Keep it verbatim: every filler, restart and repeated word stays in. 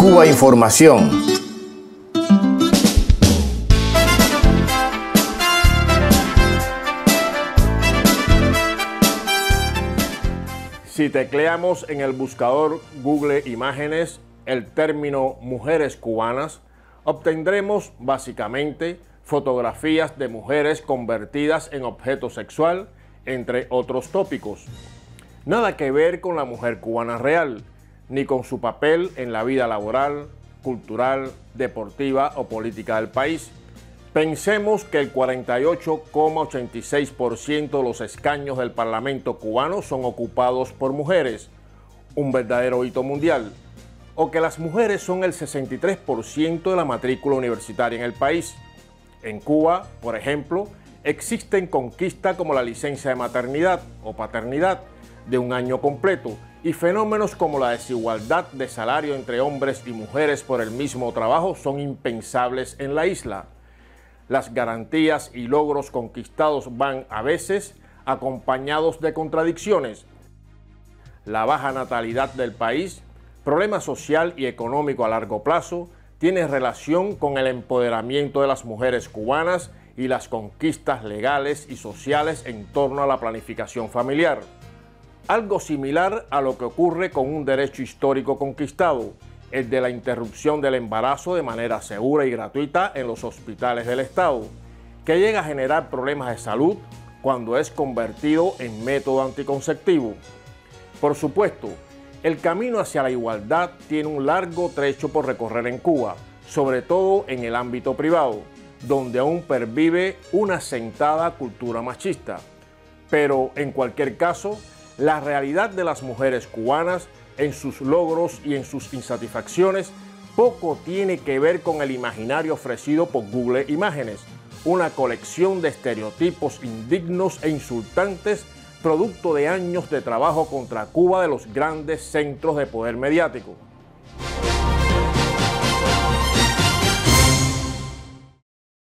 Cuba Información. Si tecleamos en el buscador Google Imágenes el término mujeres cubanas, obtendremos básicamente fotografías de mujeres convertidas en objeto sexual, entre otros tópicos. Nada que ver con la mujer cubana real, ni con su papel en la vida laboral, cultural, deportiva o política del país. Pensemos que el cuarenta y ocho coma ochenta y seis por ciento de los escaños del Parlamento cubano son ocupados por mujeres, un verdadero hito mundial, o que las mujeres son el sesenta y tres por ciento de la matrícula universitaria en el país. En Cuba, por ejemplo, existen conquistas como la licencia de maternidad o paternidad de un año completo y fenómenos como la desigualdad de salario entre hombres y mujeres por el mismo trabajo son impensables en la isla. Las garantías y logros conquistados van a veces acompañados de contradicciones. La baja natalidad del país, problema social y económico a largo plazo, tiene relación con el empoderamiento de las mujeres cubanas y las conquistas legales y sociales en torno a la planificación familiar. Algo similar a lo que ocurre con un derecho histórico conquistado, el de la interrupción del embarazo de manera segura y gratuita en los hospitales del Estado, que llega a generar problemas de salud cuando es convertido en método anticonceptivo. Por supuesto, el camino hacia la igualdad tiene un largo trecho por recorrer en Cuba, sobre todo en el ámbito privado, donde aún pervive una asentada cultura machista. Pero, en cualquier caso, la realidad de las mujeres cubanas, en sus logros y en sus insatisfacciones, poco tiene que ver con el imaginario ofrecido por Google Imágenes, una colección de estereotipos indignos e insultantes producto de años de trabajo contra Cuba de los grandes centros de poder mediático.